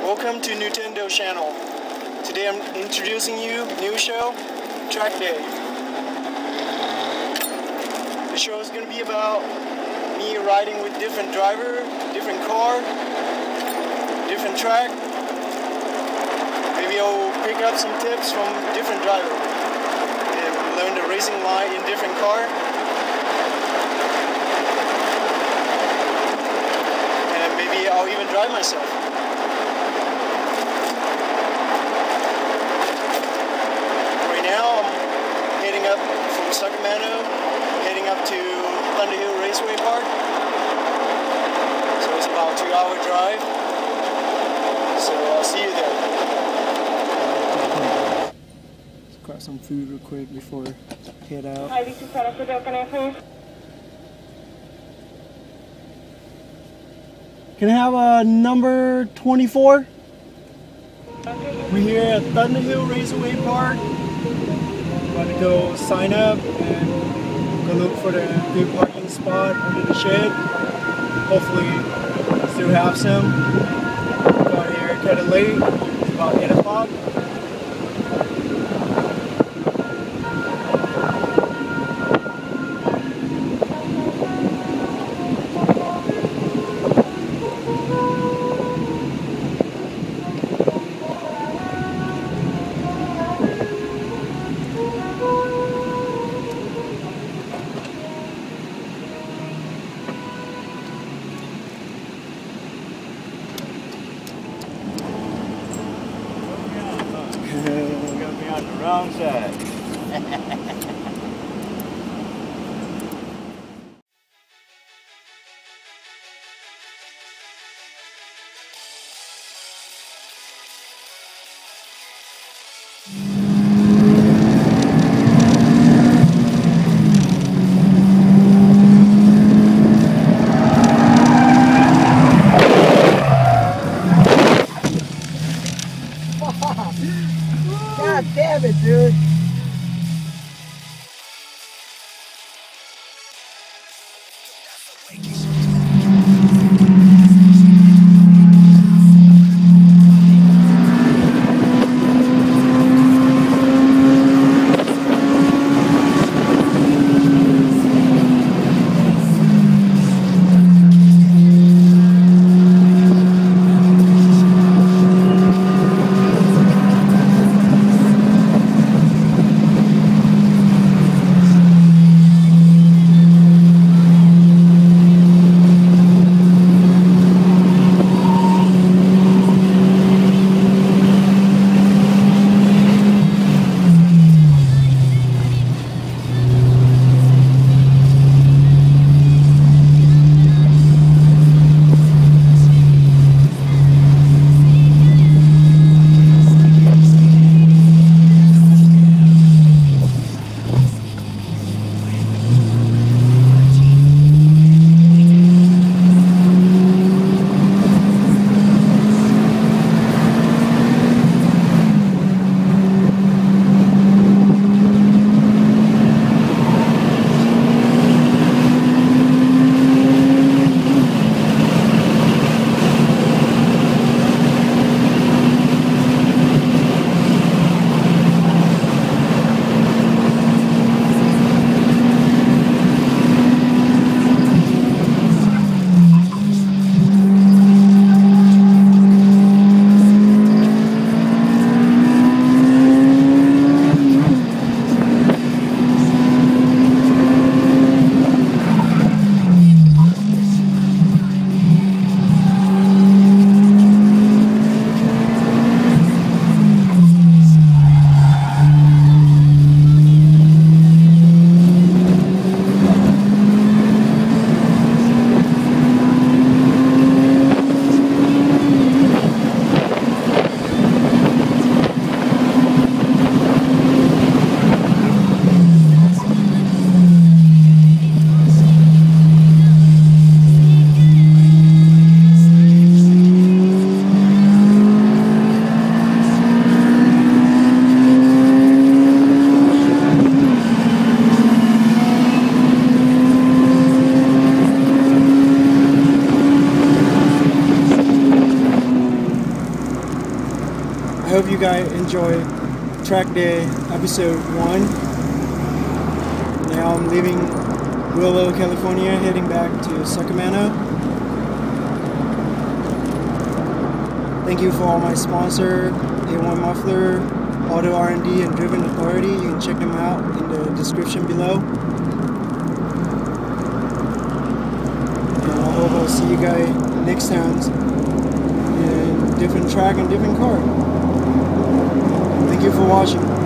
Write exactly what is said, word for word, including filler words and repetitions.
Welcome to Nintendo channel. Today I'm introducing you new show, Track Day. The show is going to be about me riding with different driver, different car, different track. Maybe I'll pick up some tips from different drivers and learn the racing line in different car. And maybe I'll even drive myself. Up from Sacramento, heading up to Thunder Hill Raceway Park. So it's about a two hour drive. So I'll see you there. Let's grab some food real quick before I head out. Hi, this is Sarah. Can I help you? Can I have a number twenty-four? We're here at Thunder Hill Raceway Park. I'm going to go sign up and go look for the good parking spot under the shed. Hopefully still have some. Got here kind of late, it's about eight o'clock. On the wrong side. God damn it, dude. hope you guys enjoy Track Day episode one. Now I'm leaving Willow, California, heading back to Sacramento. Thank you for all my sponsor, A one Muffler, Auto R and D, and Driven Authority. You can check them out in the description below. And I hope I'll see you guys next time in different track and different car. Thank you for watching.